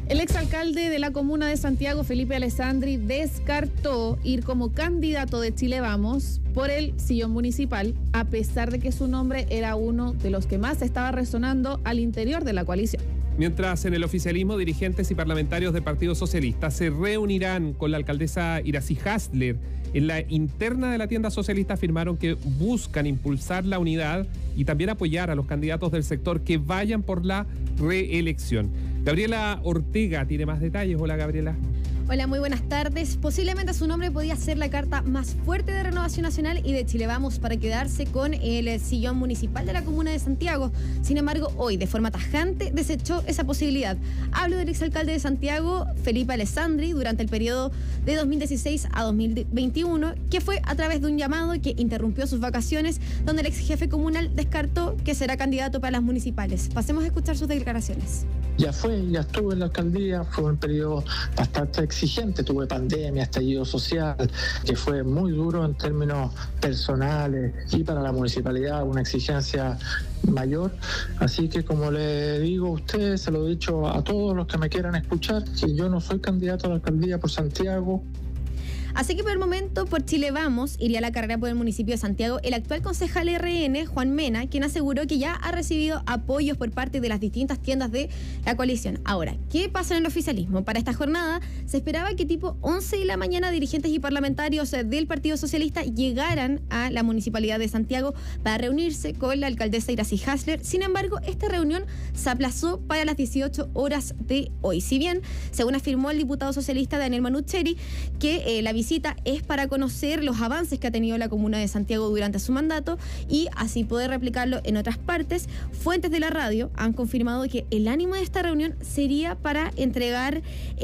El exalcalde de la comuna de Santiago, Felipe Alessandri, descartó ir como candidato de Chile Vamos por el sillón municipal, a pesar de que su nombre era uno de los que más estaba resonando al interior de la coalición. Mientras en el oficialismo, dirigentes y parlamentarios del Partido Socialista se reunirán con la alcaldesa Iracy Hasler. En la interna de la tienda socialista afirmaron que buscan impulsar la unidad y también apoyar a los candidatos del sector que vayan por la reelección. Gabriela Ortega tiene más detalles. Hola, Gabriela. Hola, muy buenas tardes. Posiblemente su nombre podía ser la carta más fuerte de Renovación Nacional y de Chile Vamos para quedarse con el sillón municipal de la comuna de Santiago. Sin embargo, hoy, de forma tajante, desechó esa posibilidad. Hablo del exalcalde de Santiago, Felipe Alessandri, durante el periodo de 2016 a 2021, que fue a través de un llamado que interrumpió sus vacaciones, donde el ex jefe comunal descartó que será candidato para las municipales. Pasemos a escuchar sus declaraciones. Ya estuve en la alcaldía, fue un periodo bastante exigente, tuve pandemia, estallido social, que fue muy duro en términos personales y para la municipalidad una exigencia mayor, así que como le digo a usted, se lo he dicho a todos los que me quieran escuchar, que yo no soy candidato a la alcaldía por Santiago. Así que por el momento, por Chile Vamos, iría a la carrera por el municipio de Santiago el actual concejal RN, Juan Mena, quien aseguró que ya ha recibido apoyos por parte de las distintas tiendas de la coalición. Ahora, ¿qué pasa en el oficialismo? Para esta jornada se esperaba que tipo 11 de la mañana dirigentes y parlamentarios del Partido Socialista llegaran a la municipalidad de Santiago para reunirse con la alcaldesa Iracy Hasler. Sin embargo, esta reunión se aplazó para las 18 horas de hoy. Si bien, según afirmó el diputado socialista Daniel Manucheri, que la visita es para conocer los avances que ha tenido la comuna de Santiago durante su mandato y así poder replicarlo en otras partes, fuentes de la radio han confirmado que el ánimo de esta reunión sería para entregar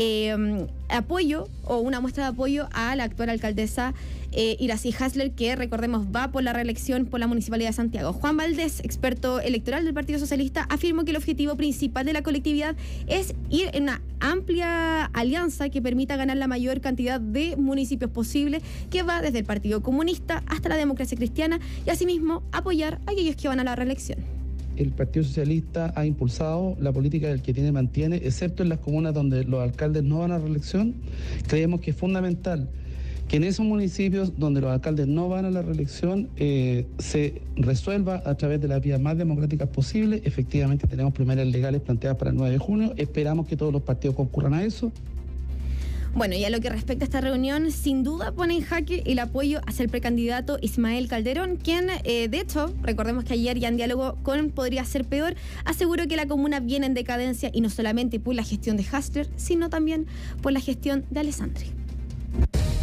apoyo o una muestra de apoyo a la actual alcaldesa Iracy Hasler, que recordemos va por la reelección por la Municipalidad de Santiago. Juan Valdés, experto electoral del Partido Socialista, afirmó que el objetivo principal de la colectividad es ir en una amplia alianza que permita ganar la mayor cantidad de municipios posible, que va desde el Partido Comunista hasta la Democracia Cristiana, y asimismo apoyar a aquellos que van a la reelección. El Partido Socialista ha impulsado la política del que tiene mantiene, excepto en las comunas donde los alcaldes no van a reelección. Creemos que es fundamental que en esos municipios donde los alcaldes no van a la reelección se resuelva a través de las vías más democráticas posibles. Efectivamente tenemos primarias legales planteadas para el 9 de junio. Esperamos que todos los partidos concurran a eso. Bueno, y a lo que respecta a esta reunión, sin duda pone en jaque el apoyo hacia el precandidato Ismael Calderón, quien, de hecho, recordemos que ayer ya en diálogo con Podría Ser Peor, aseguró que la comuna viene en decadencia y no solamente por la gestión de Hasler, sino también por la gestión de Alessandri.